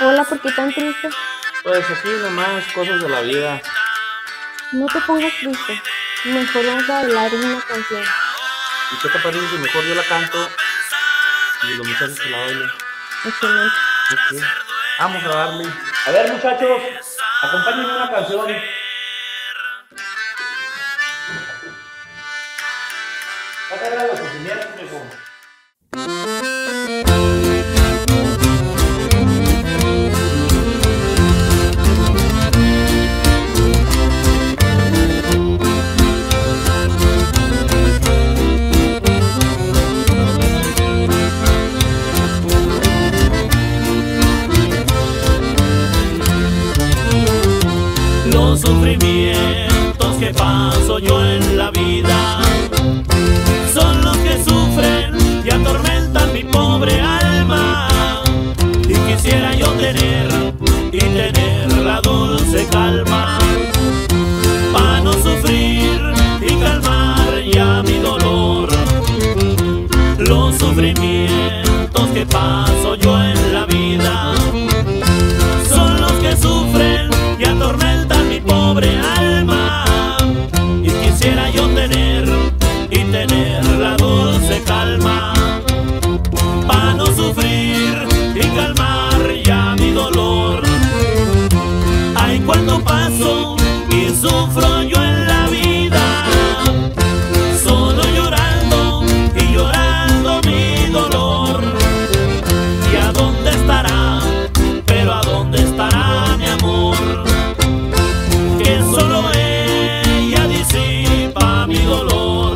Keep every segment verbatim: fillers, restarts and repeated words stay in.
Hola, ¿por qué tan triste? Pues aquí nomás, cosas de la vida. No te pongas triste. Mejor vamos a bailar una canción. ¿Y qué te parece si mejor yo la canto y los muchachos que la bailen? Excelente. Ok. Vamos a darle. A ver, muchachos, acompáñenme una canción. Va a caer a los sentimientos, mijo. Los sufrimientos que paso yo en la vida son los que sufren y atormentan mi pobre alma. Y quisiera yo tener y tener la dulce calma para no sufrir y calmar ya mi dolor. Los sufrimientos que paso yo en la vida son los que sufren y atormentan mi pobre alma. Y quisiera yo tener y tener la dulce calma para no sufrir y calmar ya mi dolor. Ay, cuando paso y sufro yo en la vida, solo llorando y llorando mi dolor. ¿Y a dónde estará? Pero ¿a dónde estará mi amor? Que solo ella disipa mi dolor.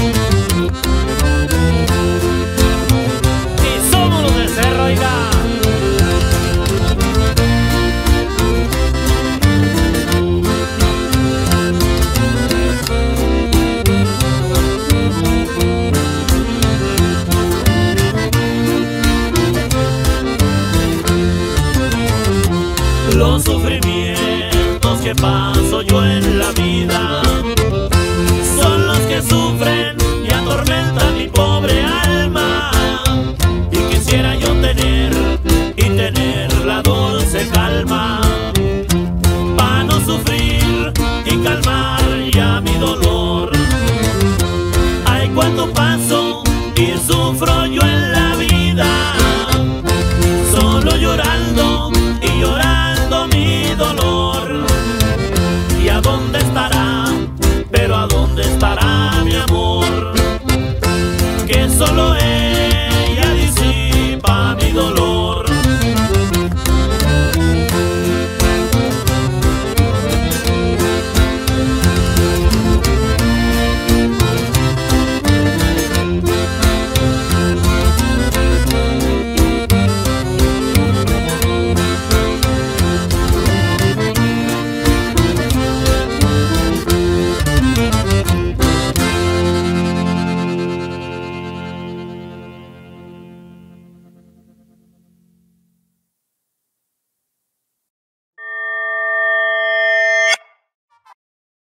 Y somos los del cerro, oiga. Los sufrimientos que paso yo en la vida